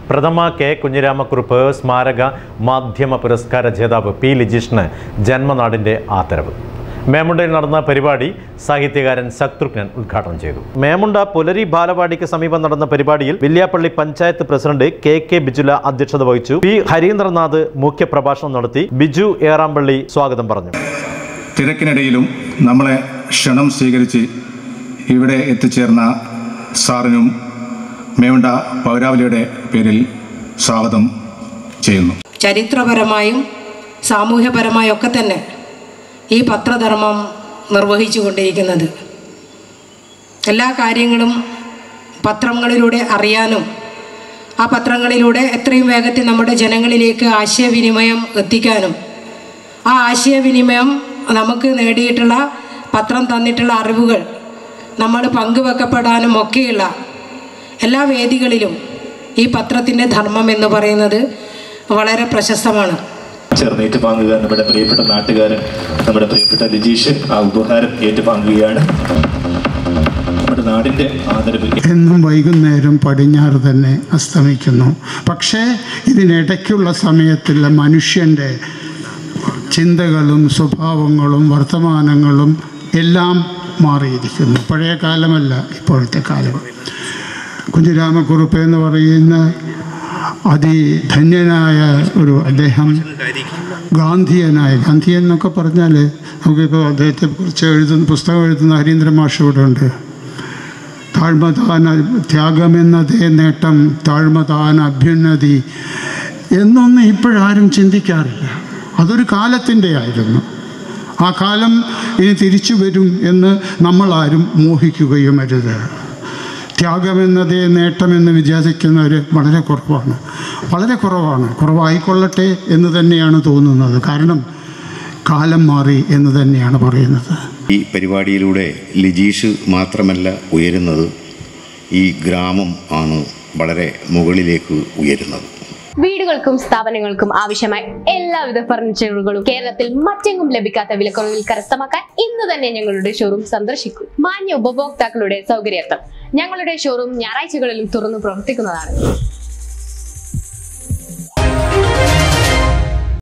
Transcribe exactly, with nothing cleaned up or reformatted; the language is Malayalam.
പ്രഥമ കെ കുഞ്ഞിരാമക്കുറുപ്പ് സ്മാരക മാധ്യമ പുരസ്കാര ജേതാവ് പി ലിജീഷിന് ജന്മനാടിൻ്റെ ആദരവ്. മേമുണ്ടയിൽ നടന്ന പരിപാടി സാഹിത്യകാരൻ ശത്രുഘ്നൻ ഉദ്ഘാടനം ചെയ്തു. മേമുണ്ട പുലരി ബാലവാടിക്ക് സമീപം നടന്ന പരിപാടിയിൽ Villiappally panchayat president K K Bijula അധ്യക്ഷത വഹിച്ചു. പി ഹരീന്ദ്രനാഥ് മുഖ്യപ്രഭാഷണം നടത്തി. ബിജു ഏറാമ്പള്ളി സ്വാഗതം പറഞ്ഞു. തിരക്കിനിടയിലും നമ്മളെ ക്ഷണം സ്വീകരിച്ച് ഇവിടെ എത്തിച്ചേർന്ന സാറിനും മേമുണ്ട പൗരാവലിയുടെ പേരിൽ സ്വാഗതം ചെയ്യുന്നു. ചരിത്രപരമായും സാമൂഹ്യപരമായും ഒക്കെ തന്നെ ഈ പത്രധർമ്മം നിർവഹിച്ചു കൊണ്ടിരിക്കുന്നത് എല്ലാ കാര്യങ്ങളും പത്രങ്ങളിലൂടെ അറിയാനും ആ പത്രങ്ങളിലൂടെ എത്രയും വേഗത്തിൽ നമ്മുടെ ജനങ്ങളിലേക്ക് ആശയവിനിമയം എത്തിക്കാനും ആ ആശയവിനിമയം നമുക്ക് നേടിയിട്ടുള്ള പത്രം തന്നിട്ടുള്ള അറിവുകൾ നമ്മൾ പങ്കുവെക്കപ്പെടാനും ഒക്കെയുള്ള എല്ലാ വേദികളിലും ഈ പത്രത്തിൻ്റെ ധർമ്മം എന്ന് പറയുന്നത് വളരെ പ്രശസ്തമാണ്. ചേർന്ന് ഏറ്റുവാങ്ങുക നമ്മുടെ പ്രിയപ്പെട്ട നാട്ടുകാരൻ, നമ്മുടെ പ്രിയപ്പെട്ട ലിജീഷ് ആ ഉപഹാരം ഏറ്റുവാങ്ങുകയാണ്. നമ്മുടെ നാടിൻ്റെ ആദരവ്. എന്നും വൈകുന്നേരം പടിഞ്ഞാറ് തന്നെ അസ്തമിക്കുന്നു. പക്ഷേ ഇതിനിടയ്ക്കുള്ള സമയത്തുള്ള മനുഷ്യൻ്റെ ചിന്തകളും സ്വഭാവങ്ങളും വർത്തമാനങ്ങളും എല്ലാം മാറിയിരിക്കുന്നു. പഴയ കാലമല്ല ഇപ്പോഴത്തെ കാലം. കുഞ്ഞിരാമക്കുറുപ്പ് എന്ന് പറയുന്ന അതിധന്യനായ ഒരു അദ്ദേഹം ഗാന്ധിയനായ ഗാന്ധിയൻ എന്നൊക്കെ പറഞ്ഞാൽ നമുക്കിപ്പോൾ അദ്ദേഹത്തെക്കുറിച്ച് എഴുതുന്ന പുസ്തകം എഴുതുന്ന ഹരീന്ദ്ര മാഷ് ഇവിടെ ഉണ്ട്. താഴ്മതാന ത്യാഗമെന്നതേ നേട്ടം, താഴ്മതാന അഭ്യുന്നതി എന്നൊന്നും ഇപ്പോഴാരും ചിന്തിക്കാറില്ല. അതൊരു കാലത്തിൻ്റെ ആയിരുന്നു. ആ കാലം ഇനി തിരിച്ചു വരും എന്ന് നമ്മളാരും മോഹിക്കുകയും അരുത്. ത്യാഗമെന്നതേ നേട്ടമെന്ന് വിചാരിക്കുന്നവർ വളരെ കുറവാണ്, വളരെ കുറവാണ്. കുറവായിക്കൊള്ളട്ടെ എന്ന് തന്നെയാണ് തോന്നുന്നത്. കാരണം കാലം മാറി എന്ന് തന്നെയാണ് പറയുന്നത്. ഈ പരിപാടിയിലൂടെ ലിജീഷ് മാത്രമല്ല ഉയരുന്നത്, ഈ ഗ്രാമം ആണ് വളരെ മുകളിലേക്ക് ഉയരുന്നത്. വീടുകൾക്കും സ്ഥാപനങ്ങൾക്കും ആവശ്യമായ എല്ലാവിധ ഫർണിച്ചറുകളും കേരളത്തിൽ മറ്റെങ്ങും ലഭിക്കാത്ത വിലക്കുറവിൽ കരസ്ഥമാക്കാൻ ഇന്ന് തന്നെ ഞങ്ങളുടെ ഷോറൂം സന്ദർശിക്കൂ. മാന്യ ഉപഭോക്താക്കളുടെ സൗകര്യാർത്ഥം ഞങ്ങളുടെ ഷോറൂം ഞായറാഴ്ചകളിലും തുറന്നു പ്രവർത്തിക്കുന്നതാണ്.